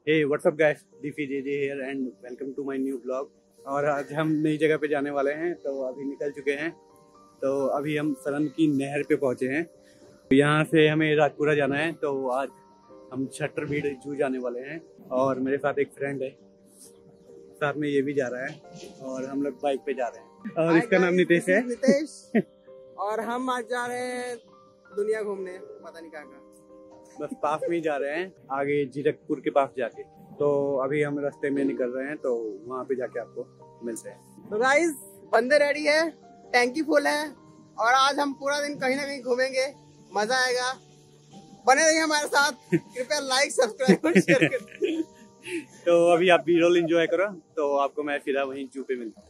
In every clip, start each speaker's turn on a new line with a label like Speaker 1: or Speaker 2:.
Speaker 1: Hey, what's up guys? DPJJ here and welcome to my new vlog। और आज हम नई जगह पे जाने वाले हैं, तो अभी निकल चुके हैं। तो अभी हम सरन की नहर पे पहुंचे हैं। यहाँ से हमें राजपुरा जाना है, तो आज हम छतरबीड़ जू जाने वाले हैं। और मेरे साथ एक फ्रेंड है, साथ में ये भी जा रहा है और हम लोग बाइक पे जा रहे हैं। और इसका नाम नितेश है।
Speaker 2: नितेश और हम आज जा रहे हैं दुनिया घूमने, पता नहीं कहाँ।
Speaker 1: बस पास में ही जा रहे हैं, आगे जीरकपुर के पास जाके। तो अभी हम रास्ते में निकल रहे हैं, तो वहाँ पे जाके आपको मिलते हैं।
Speaker 2: तो गाइस बंदे रेडी है, टैंकी फुल है और आज हम पूरा दिन कहीं ना कहीं घूमेंगे, मजा आएगा। बने रहिए हमारे साथ, कृपया लाइक सब्सक्राइब और शेयर करें।
Speaker 1: तो अभी आप बी रोल एंजॉय करो, तो आपको मैं सीधा वहीं जू पे मिलता हूँ।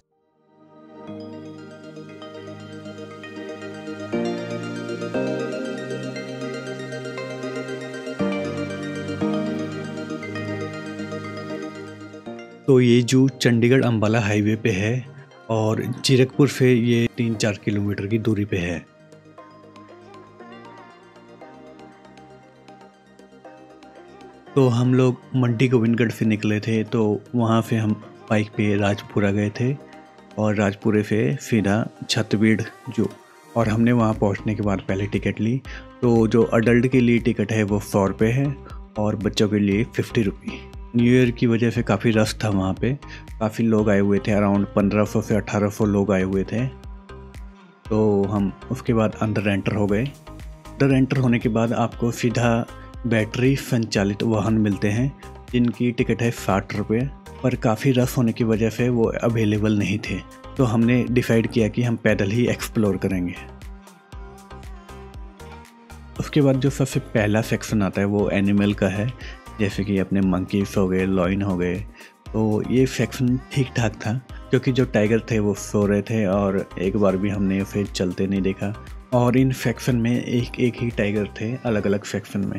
Speaker 1: तो ये जू चंडीगढ़ अंबाला हाईवे पे है और जीरकपुर से ये 3-4 किलोमीटर की दूरी पे है। तो हम लोग मंडी गोविंदगढ़ से निकले थे, तो वहाँ से हम बाइक पे राजपुरा गए थे और राजपुरे से सीधा छतरबीड़ जू। और हमने वहाँ पहुँचने के बाद पहले टिकट ली। तो जो अडल्ट के लिए टिकट है वो 100 रुपये है और बच्चों के लिए 50 रुपये। न्यू ईयर की वजह से काफ़ी रश था वहाँ पे, काफ़ी लोग आए हुए थे, अराउंड 1500 से 1800 लोग आए हुए थे। तो हम उसके बाद अंदर एंटर हो गए। अंदर एंटर होने के बाद आपको सीधा बैटरी संचालित वाहन मिलते हैं, जिनकी टिकट है 60 रुपये, पर काफ़ी रश होने की वजह से वो अवेलेबल नहीं थे। तो हमने डिसाइड किया कि हम पैदल ही एक्सप्लोर करेंगे। उसके बाद जो सबसे पहला सेक्शन आता है वो एनिमल का है, जैसे कि अपने मंकीज हो गए, लॉयन हो गए। तो ये सेक्शन ठीक ठाक था, क्योंकि जो टाइगर थे वो सो रहे थे और एक बार भी हमने उसे चलते नहीं देखा। और इन सेक्शन में एक एक ही टाइगर थे, अलग अलग सेक्शन में।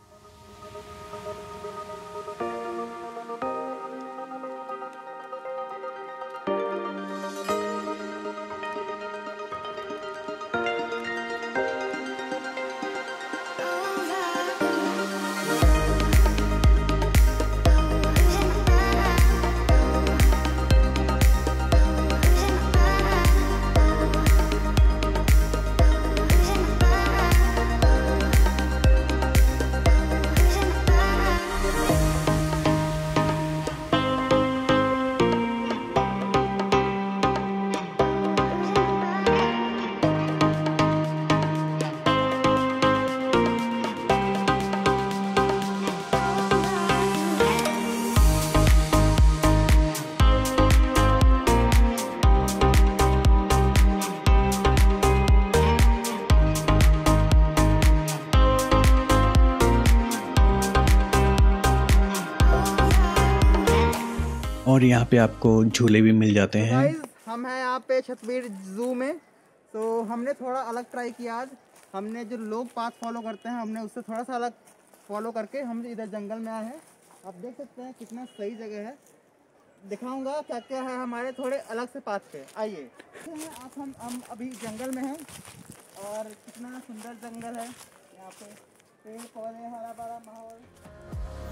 Speaker 1: और यहाँ पे आपको झूले भी मिल जाते हैं।
Speaker 2: हम हैं यहाँ पे छतरबीड़ जू में। तो हमने थोड़ा अलग ट्राई किया आज। हमने जो लोग पाथ फॉलो करते हैं, हमने उससे थोड़ा सा अलग फॉलो करके हम इधर जंगल में आए हैं। आप देख सकते हैं कितना सही जगह है। दिखाऊंगा क्या क्या है हमारे थोड़े अलग से पाथ पे। आइए आप, हम अभी जंगल में हैं और कितना सुंदर जंगल है यहाँ पे, पेड़ पौधे, हरा भरा माहौल।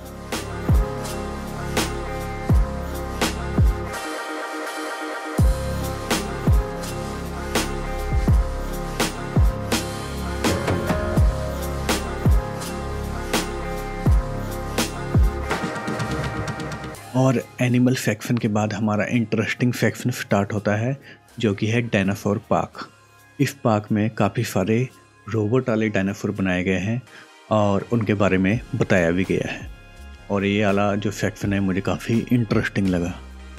Speaker 1: और एनिमल सेक्शन के बाद हमारा इंटरेस्टिंग सेक्शन स्टार्ट होता है, जो कि है डायनासोर पार्क। इस पार्क में काफ़ी सारे रोबोट वाले डायनासोर बनाए गए हैं और उनके बारे में बताया भी गया है। और ये वाला जो सेक्शन है मुझे काफ़ी इंटरेस्टिंग लगा।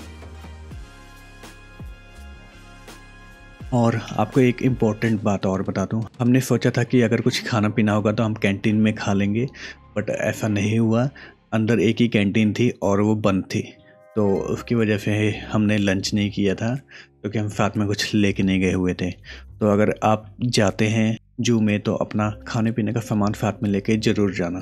Speaker 1: और आपको एक इम्पोर्टेंट बात और बता दूं, हमने सोचा था कि अगर कुछ खाना पीना होगा तो हम कैंटीन में खा लेंगे, बट ऐसा नहीं हुआ। अंदर एक ही कैंटीन थी और वो बंद थी, तो उसकी वजह से हमने लंच नहीं किया था, क्योंकि हम साथ में कुछ लेके नहीं गए हुए थे। तो अगर आप जाते हैं जू में तो अपना खाने पीने का सामान साथ में लेके ज़रूर जाना।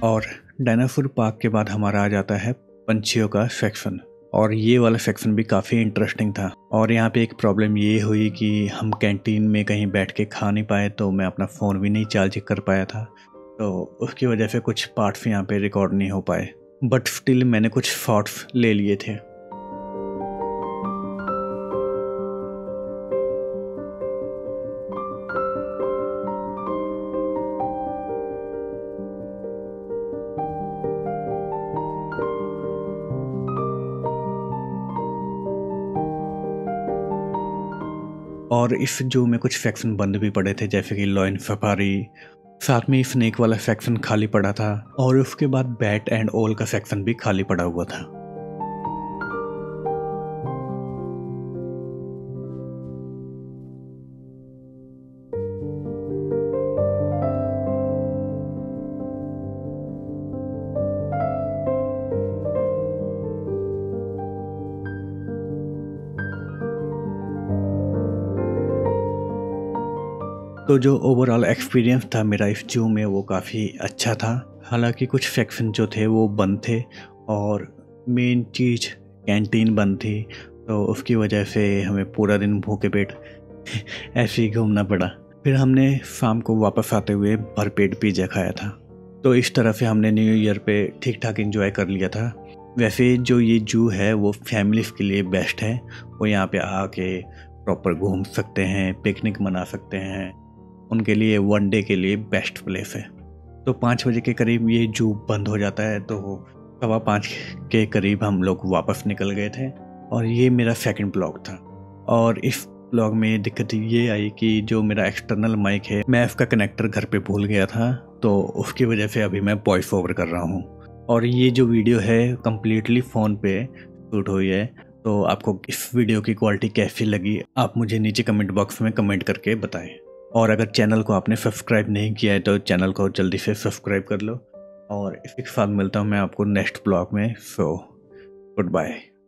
Speaker 1: और डायनासोर पार्क के बाद हमारा आ जाता है पंछियों का सेक्शन, और ये वाला सेक्शन भी काफ़ी इंटरेस्टिंग था। और यहाँ पे एक प्रॉब्लम ये हुई कि हम कैंटीन में कहीं बैठ के खा नहीं पाए, तो मैं अपना फ़ोन भी नहीं चार्ज कर पाया था, तो उसकी वजह से कुछ पार्ट्स यहाँ पे रिकॉर्ड नहीं हो पाए, बट स्टिल मैंने कुछ शॉट्स ले लिए थे। और इस जू में कुछ सेक्शन बंद भी पड़े थे, जैसे कि लॉयन सफारी, साथ में स्नेक वाला सेक्शन खाली पड़ा था, और उसके बाद बैट एंड ओल का सेक्शन भी खाली पड़ा हुआ था। तो जो ओवरऑल एक्सपीरियंस था मेरा इस जू में वो काफ़ी अच्छा था। हालांकि कुछ सेक्शन जो थे वो बंद थे, और मेन चीज़ कैंटीन बंद थी, तो उसकी वजह से हमें पूरा दिन भूखे पेट ऐसे ही घूमना पड़ा। फिर हमने शाम को वापस आते हुए भरपेट पिज़्ज़ा खाया था। तो इस तरह से हमने न्यू ईयर पे ठीक ठाक एंजॉय कर लिया था। वैसे जो ये जू है वो फैमिलीज़ के लिए बेस्ट है, वो यहाँ पे आके प्रॉपर घूम सकते हैं, पिकनिक मना सकते हैं, उनके लिए वन डे के लिए बेस्ट प्लेस है। तो 5 बजे के करीब ये जू बंद हो जाता है, तो 5:15 के करीब हम लोग वापस निकल गए थे। और ये मेरा सेकंड ब्लॉग था, और इस ब्लॉग में दिक्कत ये आई कि जो मेरा एक्सटर्नल माइक है मैं उसका कनेक्टर घर पे भूल गया था, तो उसकी वजह से अभी मैं वॉइस ओवर कर रहा हूँ। और ये जो वीडियो है कम्प्लीटली फ़ोन पे शूट हुई है, तो आपको इस वीडियो की क्वालिटी कैसी लगी आप मुझे नीचे कमेंट बॉक्स में कमेंट करके बताएं। और अगर चैनल को आपने सब्सक्राइब नहीं किया है तो चैनल को जल्दी से सब्सक्राइब कर लो, और इसी के साथ मिलता हूँ मैं आपको नेक्स्ट ब्लॉग में। So good bye.